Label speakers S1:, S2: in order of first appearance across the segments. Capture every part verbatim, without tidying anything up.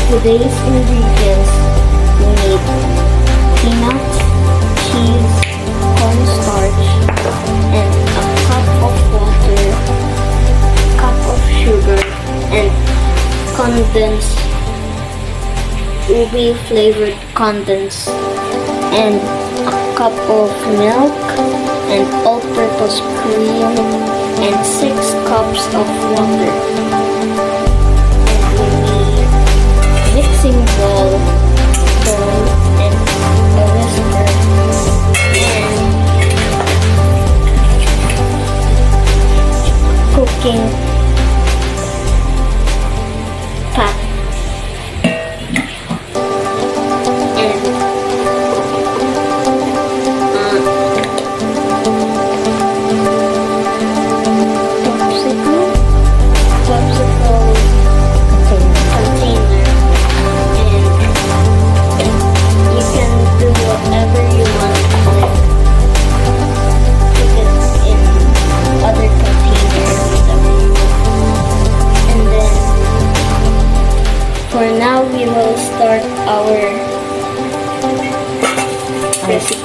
S1: Today's ingredients: we need peanuts, cheese, cornstarch, and a cup of water, cup of sugar, and condensed ubi flavored condensed, and a cup of milk, and all-purpose cream, and six cups of water. And we need mixing bowl, bowl, and a whisker, and cooking pot. For now, we will start our recipe.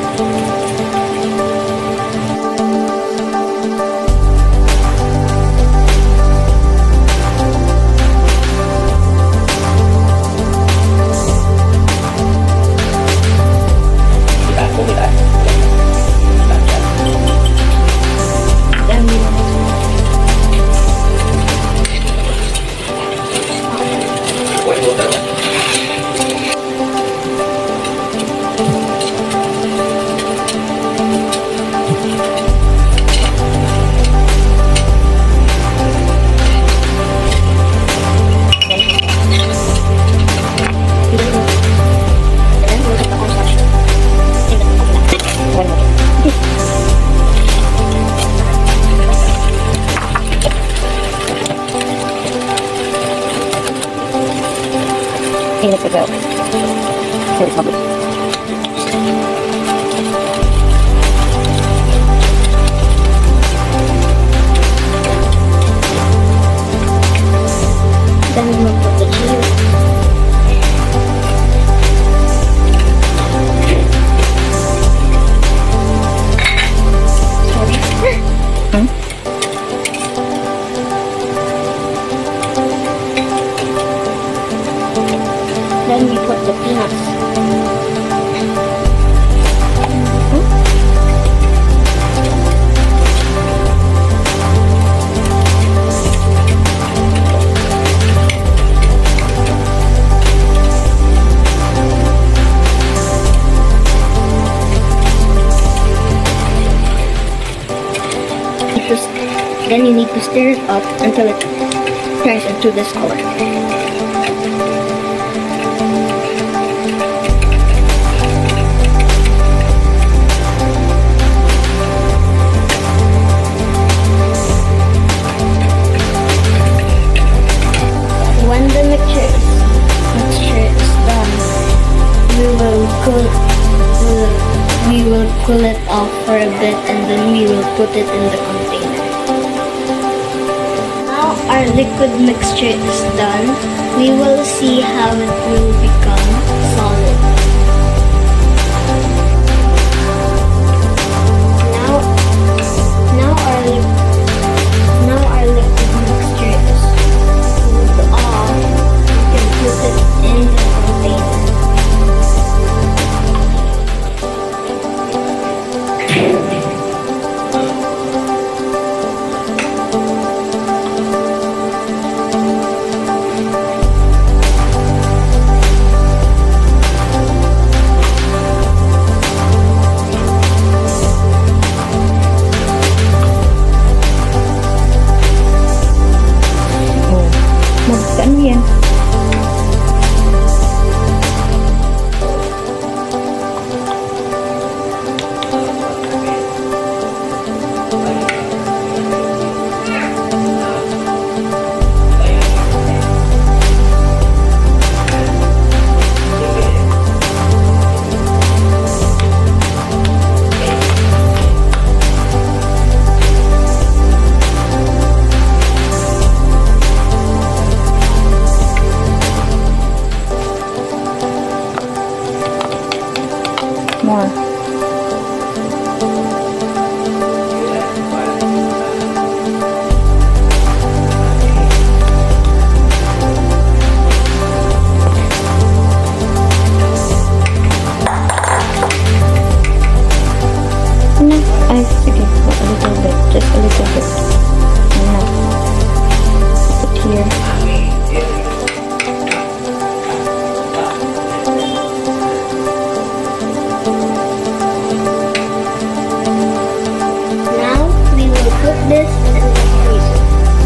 S2: Minutes ago. Here it's published.
S1: Then we will put the cheese. Sorry.
S2: Hmm?
S1: Then we put the peanuts. Just, then you need to stir it up until it turns into this color. When the mixture is, mixture is done, we will cool we'll, we will cool it off for a bit, and then we will put it in the container. Now our liquid mixture is done. We will see how it will become solid. Now, now our li- now our liquid mixture is cooled off. We can put it in the container.
S2: more. No, I okay, well, a little bit, just a little bit. Enough. Put here.
S1: Now we will put this in the freezer.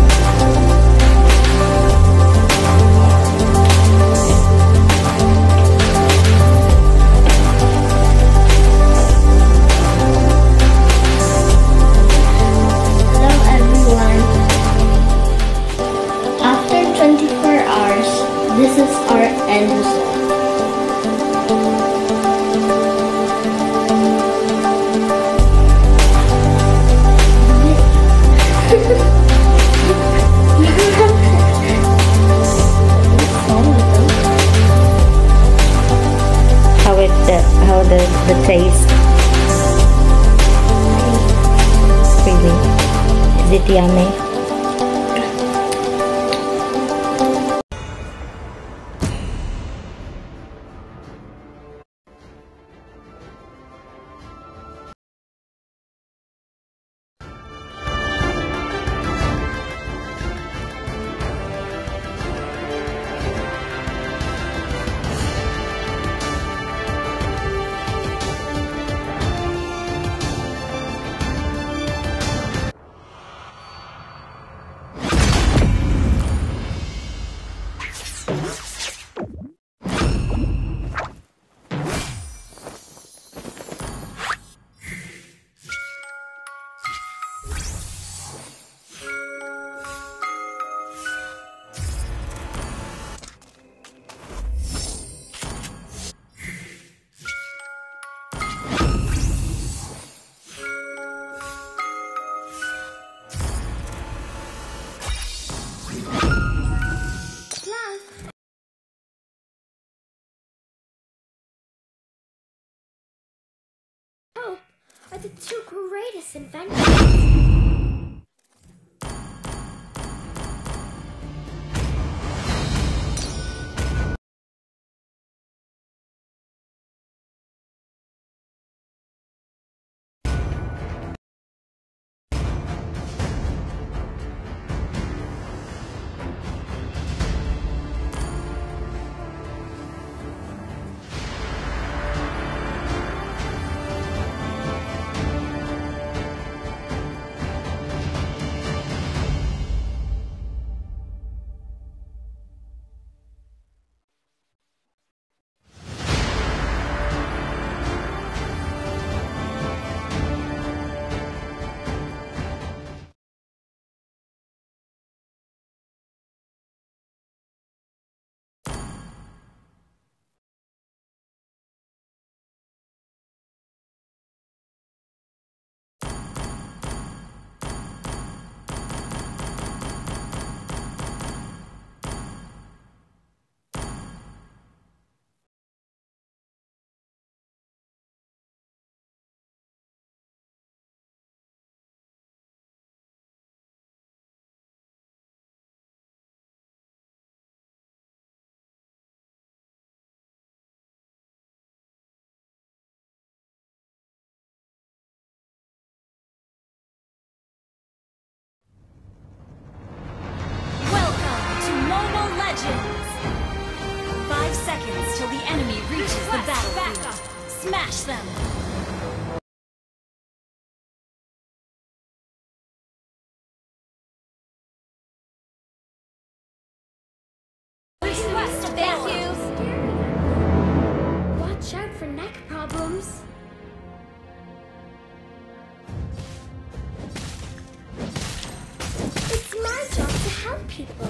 S1: Hello everyone. After twenty-four hours, this is our end result.
S2: How it the how the the taste really is it yummy?
S3: Hope are the two greatest inventions.
S4: Five seconds till the enemy reaches the battlefield. Smash them! Request thank you!
S3: Watch out for neck problems. It's my job to help people.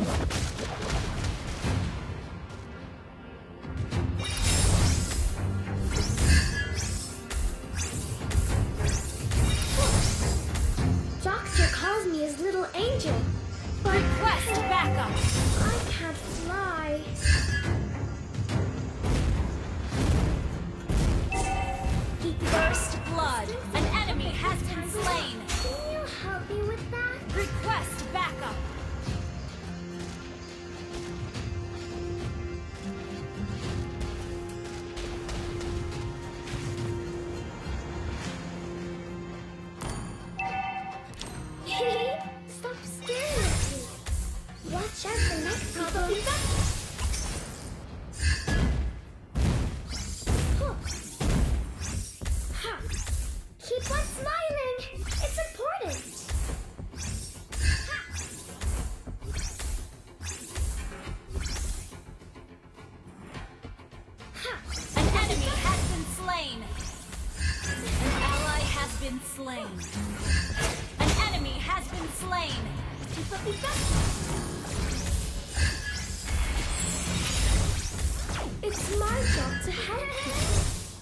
S4: An ally has been slain. An enemy has been slain.
S3: It's my job to help people.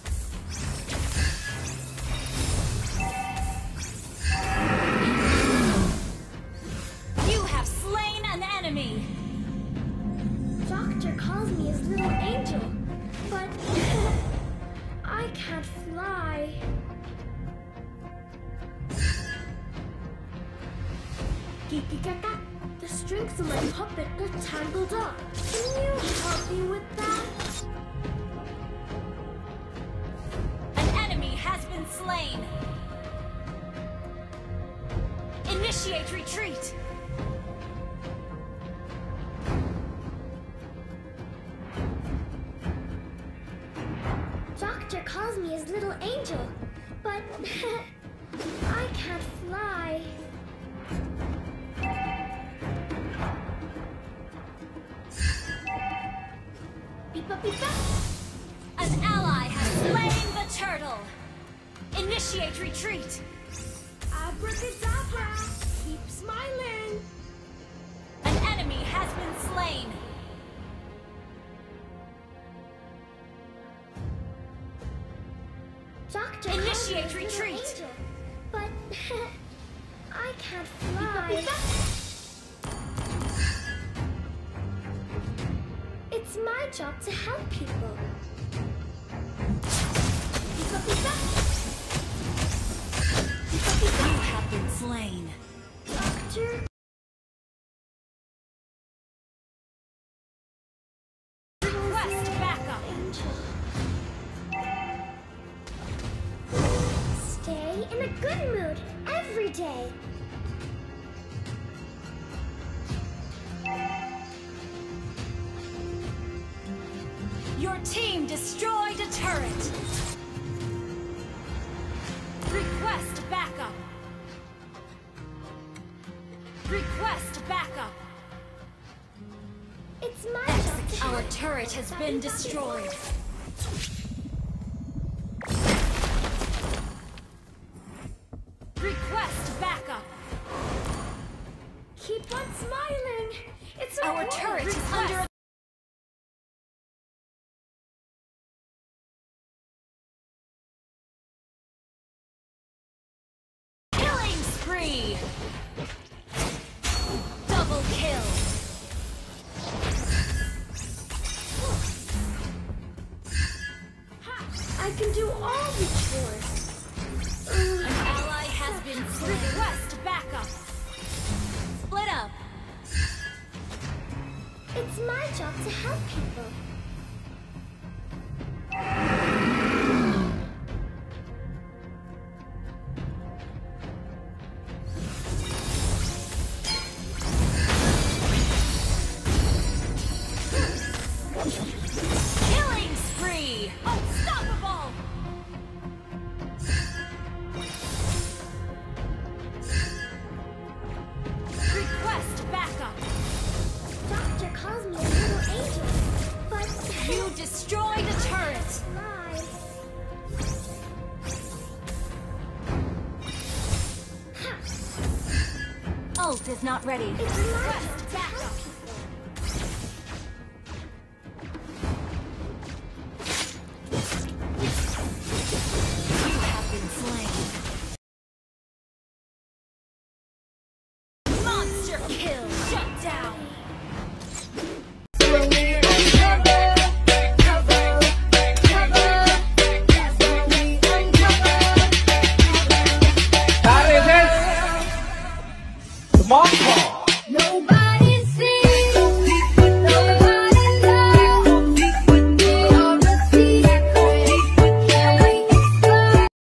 S4: You have slain an enemy.
S3: Doctor calls me his little angel, but I can't fly. Kikikaka, the strings of my puppet got tangled up. Can you help me with that?
S4: An enemy has been slain. Initiate retreat.
S3: Doctor calls me his little angel, but I can't fly. Beepa beepa.
S4: An ally has slain the turtle. Initiate retreat.
S3: Abracadabra, keep smiling.
S4: An enemy has been slain.
S3: Doctor
S4: Initiate
S3: calls me his little
S4: retreat.
S3: angel, but I can't fly. It's my job to help people. Beepa beepa. Beepa beepa.
S4: You have been slain.
S3: Doctor.
S4: Request backup.
S3: Angel. Stay in a good mood every day.
S4: Your team destroyed a turret. Request backup. Request backup.
S3: It's my job to
S4: Our
S3: help.
S4: turret has been destroyed. Request backup.
S3: Keep on smiling. It's
S4: Our
S3: okay.
S4: turret is under killing spree. Double kill.
S3: I can do all the chores.
S4: An ally has been slain. Request backup. Split up.
S3: It's my job to help people.
S4: Killing spree. Unstoppable. Request backup.
S3: Doctor calls me a little angel, but
S4: You destroyed a turret.
S3: fly. Ha!
S4: Ult is not ready.
S3: It's my job
S4: Request
S3: to help
S4: backup.
S3: people.
S4: You have been slain. Monster kill.